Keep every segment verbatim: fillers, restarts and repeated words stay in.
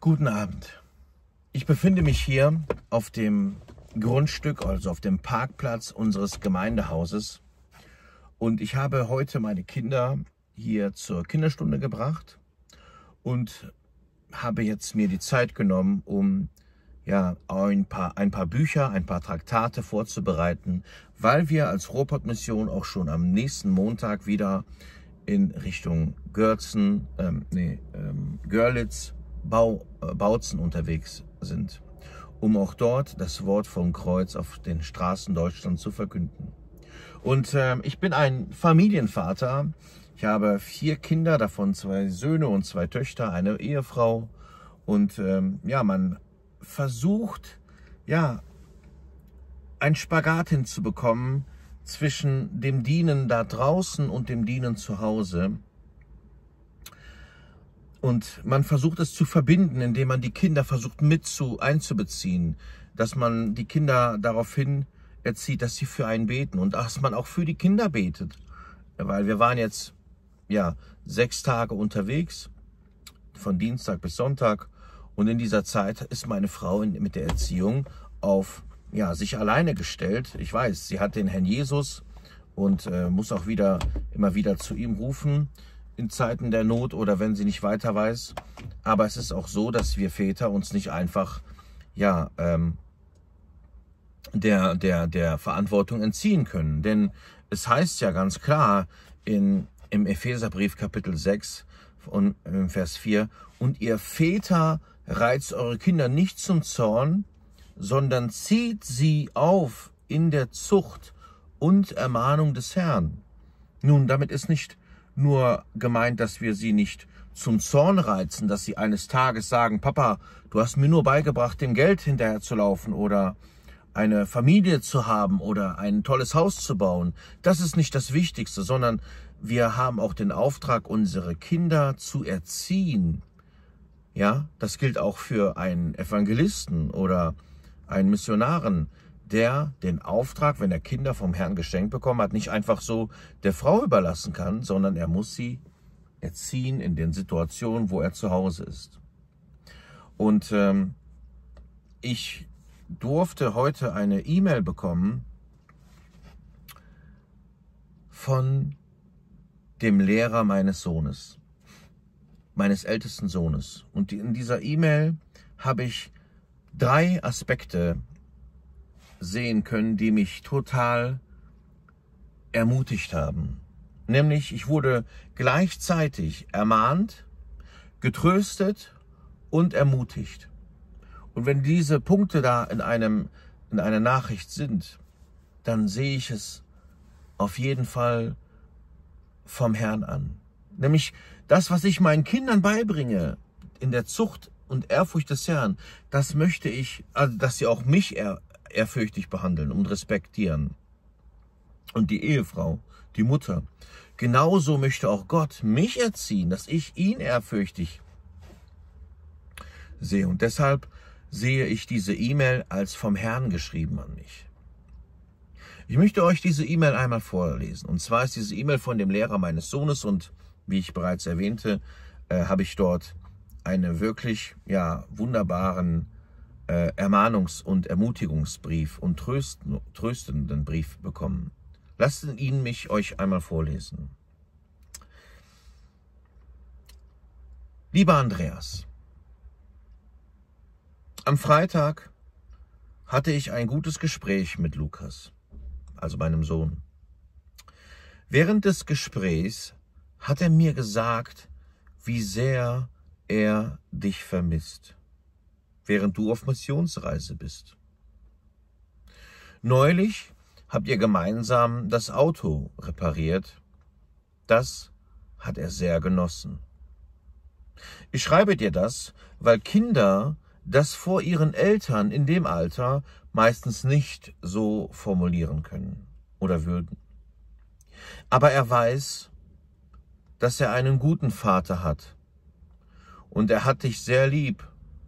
Guten Abend. Ich befinde mich hier auf dem Grundstück, also auf dem Parkplatz unseres Gemeindehauses. Und ich habe heute meine Kinder hier zur Kinderstunde gebracht und habe jetzt mir die Zeit genommen, um ja, ein paar, ein paar Bücher, ein paar Traktate vorzubereiten, weil wir als Ruhrpott-Mission auch schon am nächsten Montag wieder in Richtung Gürzen, ähm, nee, ähm, Görlitz, Bau, äh, Bautzen unterwegs sind, um auch dort das Wort vom Kreuz auf den Straßen Deutschlands zu verkünden. Und äh, ich bin ein Familienvater. Ich habe vier Kinder, davon zwei Söhne und zwei Töchter, eine Ehefrau. Und ähm, ja, man versucht, ja, ein Spagat hinzubekommen zwischen dem Dienen da draußen und dem Dienen zu Hause. Und man versucht es zu verbinden, indem man die Kinder versucht mit zu einzubeziehen, dass man die Kinder daraufhin erzieht, dass sie für einen beten und dass man auch für die Kinder betet. Weil wir waren jetzt ja sechs Tage unterwegs, von Dienstag bis Sonntag, und in dieser Zeit ist meine Frau mit der Erziehung auf ja, sich alleine gestellt. Ich weiß, sie hat den Herrn Jesus und äh, muss auch wieder immer wieder zu ihm rufen in Zeiten der Not oder wenn sie nicht weiter weiß. Aber es ist auch so, dass wir Väter uns nicht einfach ja, ähm, der, der, der Verantwortung entziehen können. Denn es heißt ja ganz klar in, im Epheserbrief Kapitel sechs und äh, Vers vier, und ihr Väter reizt eure Kinder nicht zum Zorn, sondern zieht sie auf in der Zucht und Ermahnung des Herrn. Nun, damit ist nicht nur gemeint, dass wir sie nicht zum Zorn reizen, dass sie eines Tages sagen, Papa, du hast mir nur beigebracht, dem Geld hinterher zu laufen oder eine Familie zu haben oder ein tolles Haus zu bauen. Das ist nicht das Wichtigste, sondern wir haben auch den Auftrag, unsere Kinder zu erziehen. Ja, das gilt auch für einen Evangelisten oder einen Missionaren, der den Auftrag, wenn er Kinder vom Herrn geschenkt bekommen hat, nicht einfach so der Frau überlassen kann, sondern er muss sie erziehen in den Situationen, wo er zu Hause ist. Und ähm, ich durfte heute eine E-Mail bekommen von dem Lehrer meines Sohnes, meines ältesten Sohnes. Und in dieser E-Mail habe ich drei Aspekte sehen können, die mich total ermutigt haben. Nämlich, ich wurde gleichzeitig ermahnt, getröstet und ermutigt. Und wenn diese Punkte da in einem, in einer Nachricht sind, dann sehe ich es auf jeden Fall vom Herrn an. Nämlich das, was ich meinen Kindern beibringe, in der Zucht und Ehrfurcht des Herrn, das möchte ich, also dass sie auch mich ehr, ehrfürchtig behandeln und respektieren. Und die Ehefrau, die Mutter, genauso möchte auch Gott mich erziehen, dass ich ihn ehrfürchtig sehe. Und deshalb sehe ich diese E-Mail als vom Herrn geschrieben an mich. Ich möchte euch diese E-Mail einmal vorlesen. Und zwar ist diese E-Mail von dem Lehrer meines Sohnes und wie ich bereits erwähnte, äh, habe ich dort einen wirklich ja, wunderbaren äh, Ermahnungs- und Ermutigungsbrief und trösten, tröstenden Brief bekommen. Lasst ihn mich euch einmal vorlesen. Lieber Andreas, am Freitag hatte ich ein gutes Gespräch mit Lukas, also meinem Sohn. Während des Gesprächs hat er mir gesagt, wie sehr er dich vermisst, während du auf Missionsreise bist. Neulich habt ihr gemeinsam das Auto repariert. Das hat er sehr genossen. Ich schreibe dir das, weil Kinder das vor ihren Eltern in dem Alter meistens nicht so formulieren können oder würden. Aber er weiß, dass er einen guten Vater hat und er hat dich sehr lieb.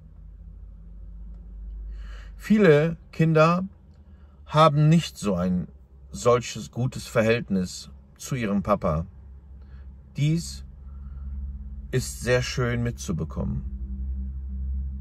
Viele Kinder haben nicht so ein solches gutes Verhältnis zu ihrem Papa. Dies ist sehr schön mitzubekommen.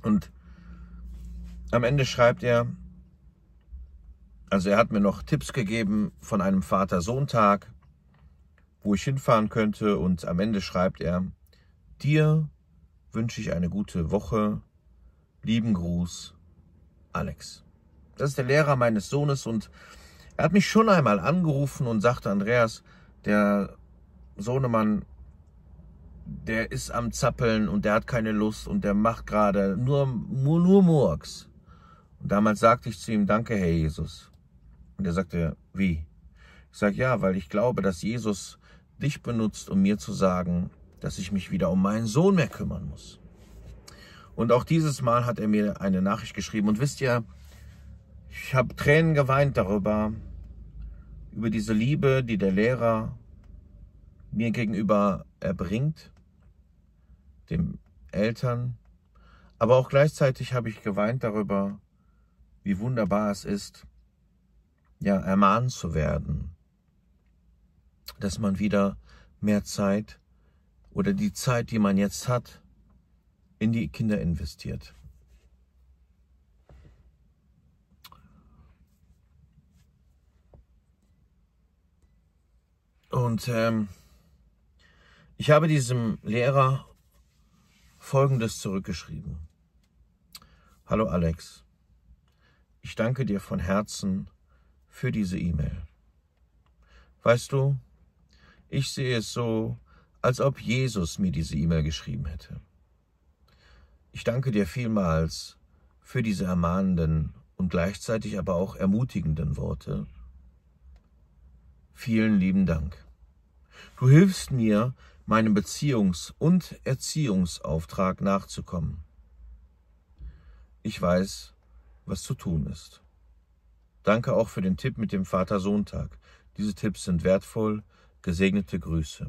Und am Ende schreibt er, also er hat mir noch Tipps gegeben von einem Vater-Sohn-Tag, wo ich hinfahren könnte, und am Ende schreibt er, dir wünsche ich eine gute Woche, lieben Gruß, Alex. Das ist der Lehrer meines Sohnes, und er hat mich schon einmal angerufen und sagte, Andreas, der Sohnemann, der ist am Zappeln und der hat keine Lust und der macht gerade nur, nur, nur Murks. Und damals sagte ich zu ihm, danke, Herr Jesus. Und er sagte, wie? Ich sage, ja, weil ich glaube, dass Jesus dich benutzt, um mir zu sagen, dass ich mich wieder um meinen Sohn mehr kümmern muss. Und auch dieses Mal hat er mir eine Nachricht geschrieben. Und wisst ihr, ich habe Tränen geweint darüber, über diese Liebe, die der Lehrer mir gegenüber erbringt, den Eltern. Aber auch gleichzeitig habe ich geweint darüber, wie wunderbar es ist, ja, ermahnt zu werden, dass man wieder mehr Zeit oder die Zeit, die man jetzt hat, in die Kinder investiert. Und ähm, ich habe diesem Lehrer Folgendes zurückgeschrieben. Hallo Alex, ich danke dir von Herzen für diese E-Mail. Weißt du, ich sehe es so, als ob Jesus mir diese E-Mail geschrieben hätte. Ich danke dir vielmals für diese ermahnenden und gleichzeitig aber auch ermutigenden Worte. Vielen lieben Dank. Du hilfst mir, meinem Beziehungs- und Erziehungsauftrag nachzukommen. Ich weiß, was zu tun ist. Danke auch für den Tipp mit dem Vater-Sohn-Tag. Diese Tipps sind wertvoll. Gesegnete Grüße.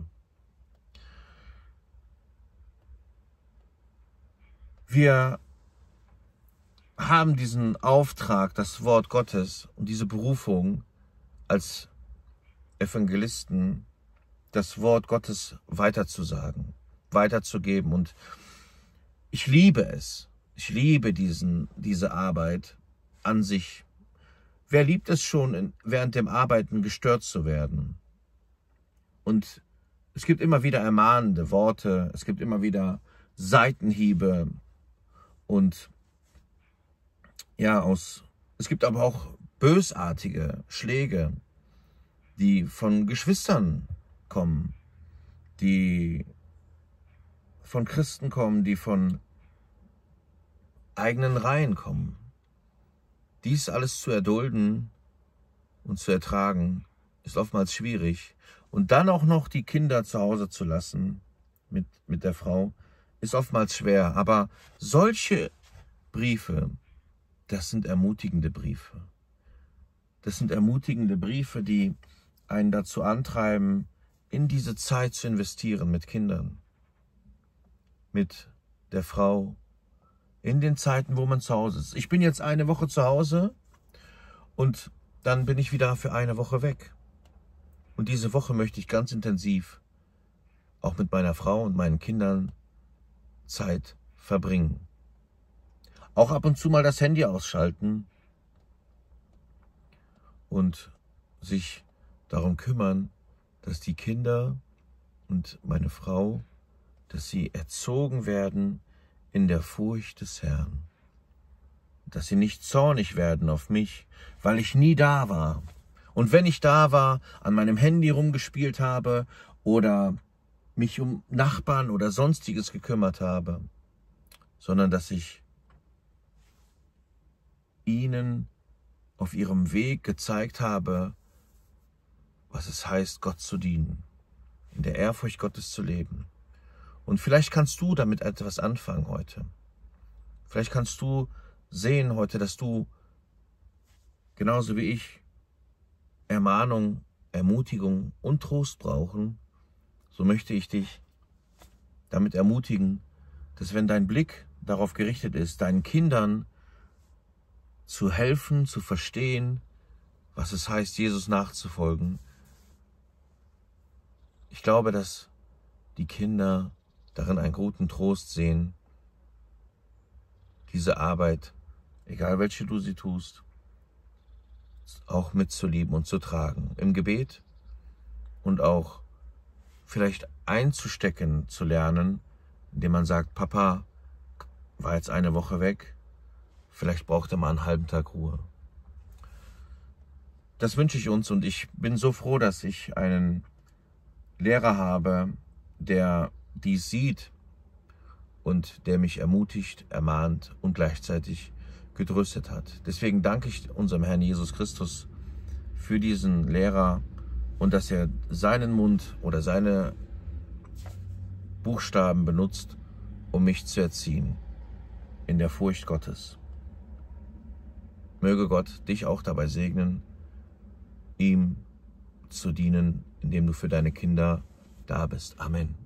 Wir haben diesen Auftrag, das Wort Gottes und diese Berufung als Evangelisten, das Wort Gottes weiterzusagen, weiterzugeben. Und ich liebe es. Ich liebe diesen, diese Arbeit an sich. Wer liebt es schon, in, während dem Arbeiten gestört zu werden? Und es gibt immer wieder ermahnende Worte, es gibt immer wieder Seitenhiebe und ja, aus, es gibt aber auch bösartige Schläge, die von Geschwistern kommen, die von Christen kommen, die von eigenen Reihen kommen. Dies alles zu erdulden und zu ertragen, ist oftmals schwierig. Und dann auch noch die Kinder zu Hause zu lassen mit, mit der Frau, ist oftmals schwer. Aber solche Briefe, das sind ermutigende Briefe. Das sind ermutigende Briefe, die einen dazu antreiben, in diese Zeit zu investieren mit Kindern, mit der Frau, in den Zeiten, wo man zu Hause ist. Ich bin jetzt eine Woche zu Hause und dann bin ich wieder für eine Woche weg. Und diese Woche möchte ich ganz intensiv auch mit meiner Frau und meinen Kindern Zeit verbringen. Auch ab und zu mal das Handy ausschalten und sich darum kümmern, dass die Kinder und meine Frau, dass sie erzogen werden in der Furcht des Herrn. Dass sie nicht zornig werden auf mich, weil ich nie da war. Und wenn ich da war, an meinem Handy rumgespielt habe oder mich um Nachbarn oder Sonstiges gekümmert habe, sondern dass ich ihnen auf ihrem Weg gezeigt habe, was es heißt, Gott zu dienen, in der Ehrfurcht Gottes zu leben. Und vielleicht kannst du damit etwas anfangen heute. Vielleicht kannst du sehen heute, dass du genauso wie ich Ermahnung, Ermutigung und Trost brauchen. So möchte ich dich damit ermutigen, dass wenn dein Blick darauf gerichtet ist, deinen Kindern zu helfen, zu verstehen, was es heißt, Jesus nachzufolgen. Ich glaube, dass die Kinder darin einen guten Trost sehen. diese Arbeit, egal welche du sie tust, auch mitzulieben und zu tragen. Im Gebet und auch vielleicht einzustecken zu lernen, indem man sagt, Papa war jetzt eine Woche weg, vielleicht braucht er mal einen halben Tag Ruhe. Das wünsche ich uns und ich bin so froh, dass ich einen Lehrer habe, der dies sieht und der mich ermutigt, ermahnt und gleichzeitig getröstet hat. Deswegen danke ich unserem Herrn Jesus Christus für diesen Lehrer und dass er seinen Mund oder seine Buchstaben benutzt, um mich zu erziehen in der Furcht Gottes. Möge Gott dich auch dabei segnen, ihm zu dienen, indem du für deine Kinder da bist. Amen.